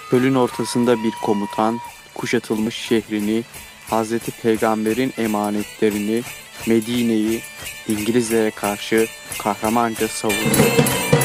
Çölün ortasında bir komutan, kuşatılmış şehrini, Hazreti Peygamber'in emanetlerini, Medine'yi İngilizlere karşı kahramanca savunuyor.